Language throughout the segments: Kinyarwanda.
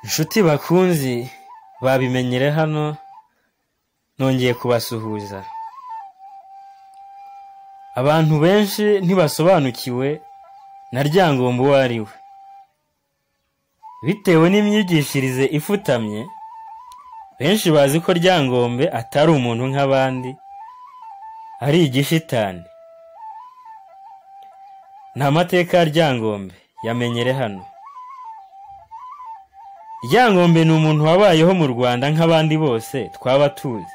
Inshuti bakunzi babimenyere hano nongeye kubasuhuza. Abantu benshi ntibasobanukiwe na Ryangombe uwo ari we, bitewe n'imyigishirize ifutamye. Benshi bazi ko Ryangombe atari umuntu nk'abandi, ari igishitani. Nta mateka ya Ryangombe yamenyere hano. Ryangombe ni umuntu wabayeho mu Rwanda nk'abandi bose twaba tuzi.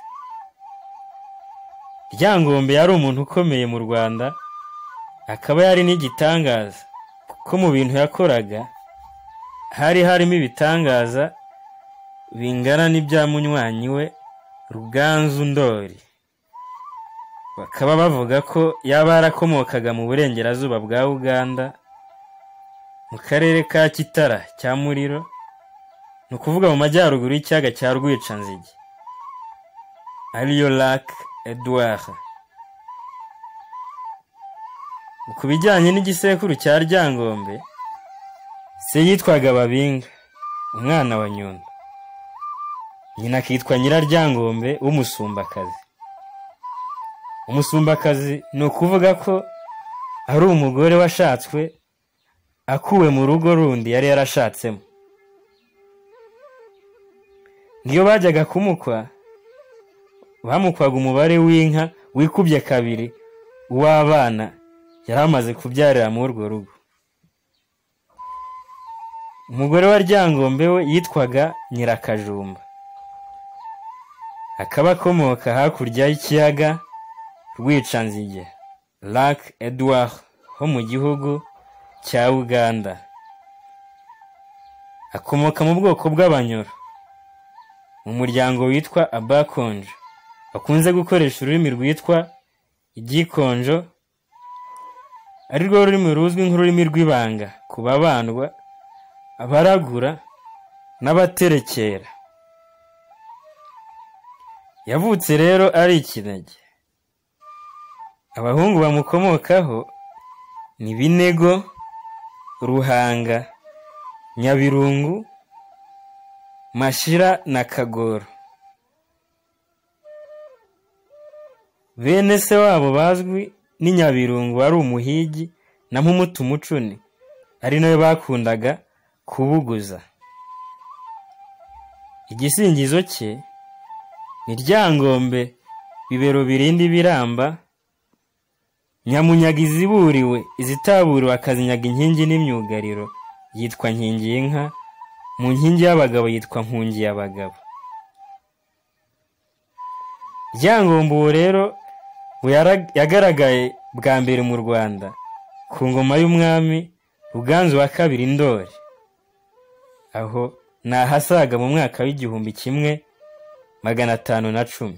Ryangombe yari umuntu ukomeye mu Rwanda, akaba yari n'igitangaza, kuko mu bintu yakoraga hari harimo ibitangaza bingana n'ibya munywanyi we Ruganzu Ndori. Bakaba bavuga ko yaba yarakomokaga mu burengerazuba bwa Uganda, mu karere ka Kitara cya Muriro, ni ukuvuga mu majyaruguru y'ikiyaga cya Rwicanzige, ariyo Lac Edouard. Ku bijyanye n'igisekuru cya Ryangombe, se yitwaga Babinga, umwana wa Nyundo. Nyina akitwa Nyiraryangombe w'Umusumbakazi. Umusumbakazi ni ukuvuga ko ari umugore washatswe akuwe mu rugo rundi yari yarashatsemo. Ngiyo bajyaga kumukwa, bamukwaga umubare w'inka wikubye kabiri uw'abana yari amaze kubyarira muri urwo rugo. Umugore wa Ryangombe we yitwaga Nyirakajumba, akaba akomoka hakurya y'ikiyaga Rwicanzige, Lac Edouard, ho mu gihugu cya Uganda. Akomoka mu bwoko bw'Abanyoro, mu muryango witwa Abakonjo, bakunze gukoresha ururimi rwitwa Igikonjo, ari rwo rurimi ruzwi nk'ururimi rw'ibanga ku babandwa, abaragura n'abaterekera. Yavutse rero ari ikinege. Abahungu bamukomokaho ni Binego, Ruhanga, Nyabirungu, Mashira na Kagoro. Bene se wabo bazwi ni Nyabirungu wari umuhigi na Mpumutumucuni, ari nawe bakundaga kubuguza. Igisingizo cye ni Ryangombe bibero birindi biramba, Nyamunyaga iziburiwe izitaburiwe akazinyaga inkingi n'imyugariro yitwa Nkingi y'inka, mu nkingi y'abagabo yitwa Nkungi y'abagabo. Ryangombe uwo rero yagaragaye bwa mbere mu Rwanda ku ngoma y'umwami Ruganzu wa kabiri Ndori, aho ni ahasaga mu mwaka w'1510.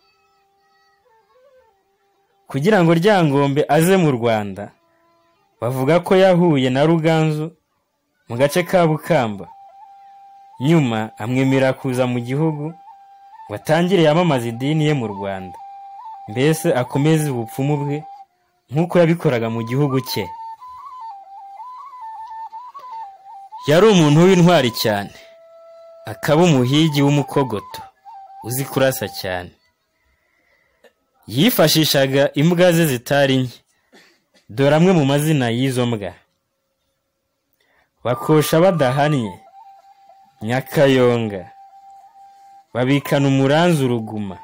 Kugira ngo Ryangombe aze mu Rwanda, bavuga ko yahuye na Ruganzu mu gace ka Bukamba, nyuma amwemerera kuza mu gihugu ngo atangire yamamaza idini ye mu Rwanda, mbese akomeze ubupfumu bwe nk'uko yabikoraga mu gihugu cye. Yari umuntu w'intwari cyane, akaba umuhigi w'umukogoto uzi kurasa cyane. Yifashishaga imbwa ze zitari nke, dore amwe mu mazina y'izo mbwa: Bakosha badahannye, Nyakayonga, Babikana umuranzu uruguma,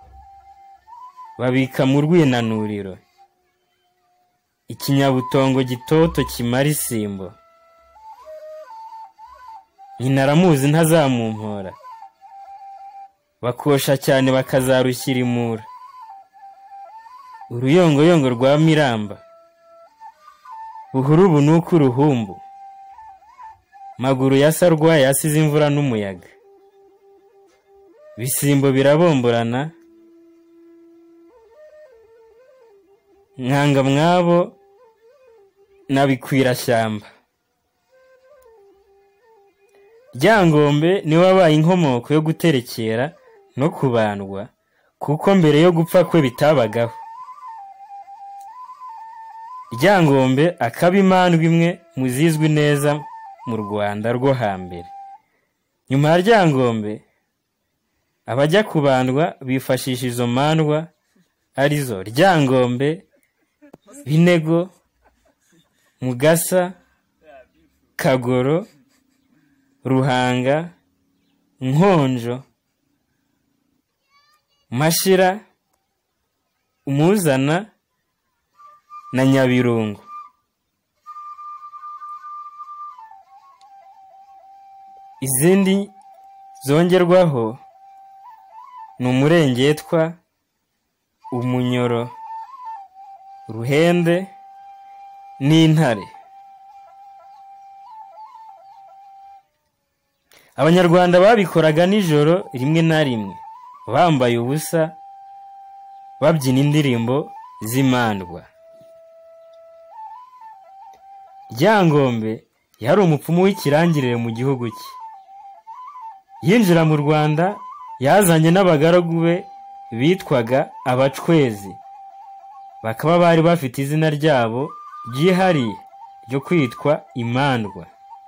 Babika mu rwinanuriro, Ikinyabutongo gitoto kimara isimbo, Nyina aramuzi ntazamumpora, Bakosha cyane bakazarushyira imura, Uruyongoyongo rwa Miramba, Buhuru bunuka uruhumbu, Maguru ya Sarwaya yasize imvura n'umuyaga, Bisimbo birabomborana, Nkanga mwabo na Bikwirashyamba. Ryangombe ni wabaye inkomoko yo guterekera no kubandwa, kuko mbere yo gupfa kwe bitabagaho. Ryangombe akaba imandwa imwe mu zizwi neza mu Rwanda rwo hambere. nyuma ya Ryangombe abajya kubandwa bifashisha izo mandwa arizo Ryangombe, Binego, Mugasa, Kagoro, Ruhanga, Nkonjo, Mashira, Umuzana na Nyabirungu. Izindi zongerwaho ni Umurengetwa, Umunyoro, Ruhende n'Intare. Abanyarwanda babikoraga nijoro rimwe na rimwe bambaye ubusa babyina indirimbo z'imandwa. Ryangombe yari umupfumu w'ikirangirire mu gihugu cye. Yinjira mu Rwanda yazanye n'abagaragu be bitwaga Abacwezi, bakaba bari bafite izina ryabo ryihariye ryo kwitwa imandwa.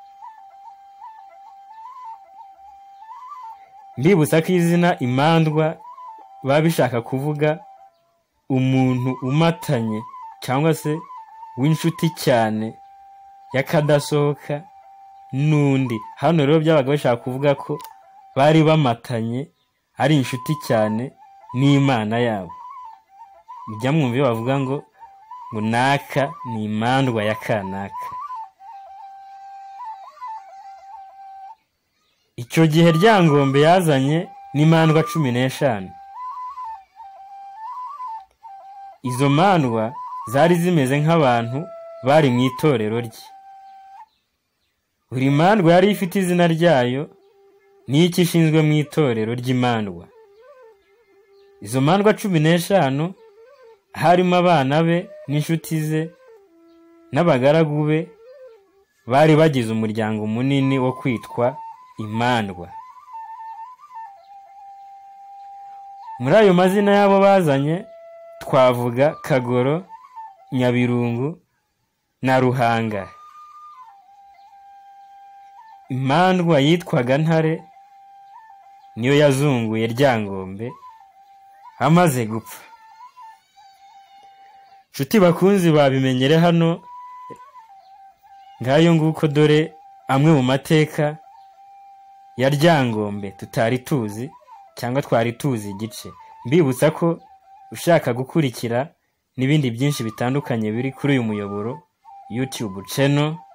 Mbibutsa ko izina imandwa babishaka kuvuga umuntu umatanye cyangwa se w'inshuti cyane yakadasohoka n'undi. Hano rero byabaga bashaka kuvuga ko bari bamatanye ari inshuti cyane n'Imana yabo. Bijya mwumva bavuga ngo naka ni imandwa ya kanaka. Icyo gihe Ryangombe yazanye n'imandwa 15. Izo mandwa zari zimeze nk'abantu bari mu itorero rye. Buri mandwa yari ifite izina ryayo n'icyo ishinzwe mu itorero ry'imandwa. Izo mandwa 15 harimo abana be n'inshuti ze n'abagaragu be bari bagize umuryango munini wo kwitwa imandwa. Muri ayo mazina yabo bazanye twavuga Kagoro, Nyabirungu na Ruhanga. Imandwa yitwaga Ntare niyo yazunguye Ryangombe amaze gupfa. Nshuti bakunzi babimenyere hano, ngayo nguko dore amwe mu mateka ya Ryangombe tutari tuzi cyangwa twari tuzi igice. Mbibutsa ko ushaka gukurikira n'ibindi byinshi bitandukanye biri kuri uyu muyoboro YouTube channel